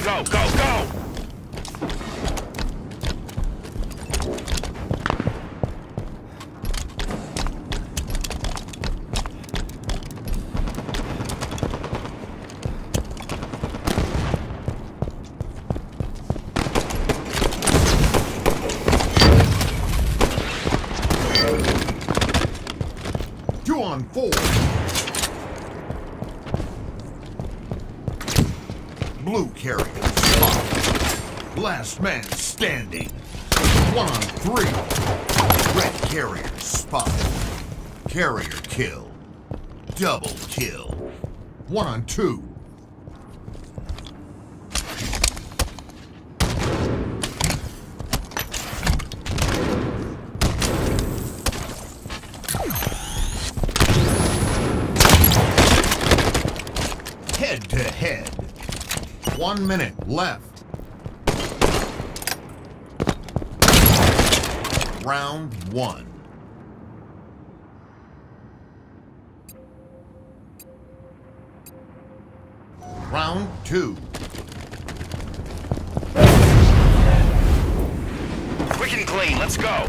Go, go, go! Two on four. Blue carrier spot. Last man standing. 1 on 3. Red carrier spot. Carrier kill. Double kill. 1 on 2. Head to head. 1 minute left. Round 1. Round 2. Quick and clean, let's go!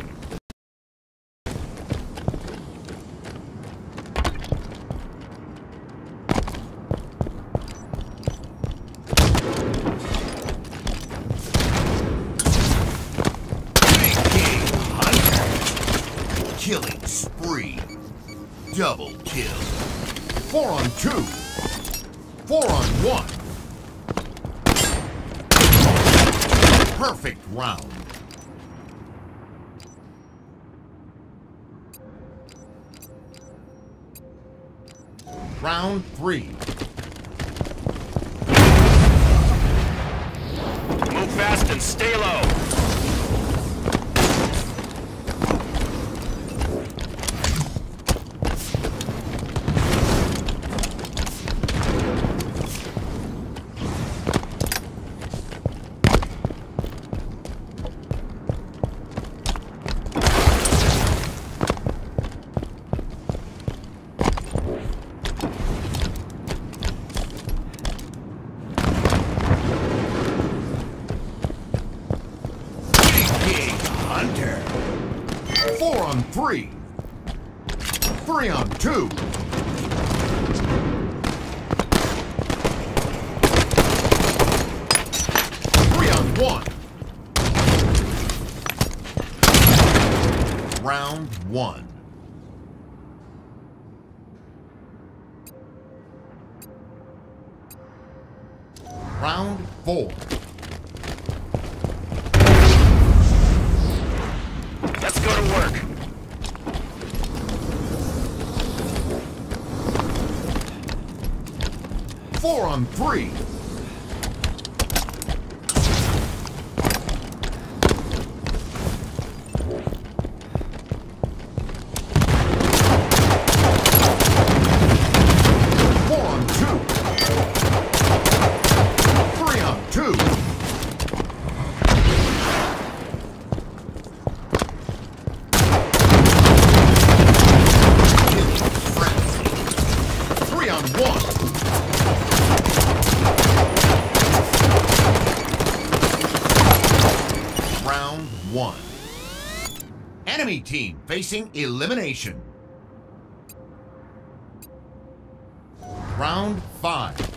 Killing spree. Double kill. 4 on 2. 4 on 1. Perfect round. Round 3. Move fast and stay low! Hunter. 4 on 3. 3 on 2. 3 on 1. Round 1. Round 4. Let's go to work! 4 on 3. 4 on 2. 3 on 2. 3 on 1. Round 1. Enemy team facing elimination. Round 5.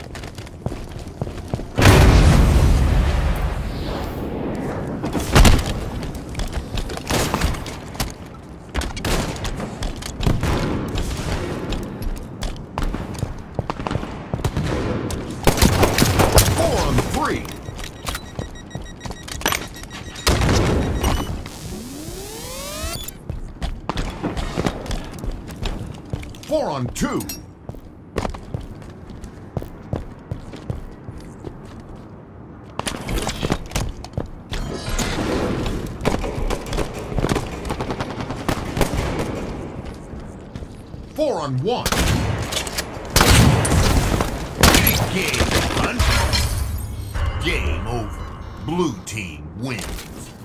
Three. 4 on 2. 4 on 1. Game, Hunter. Game over. Blue team wins.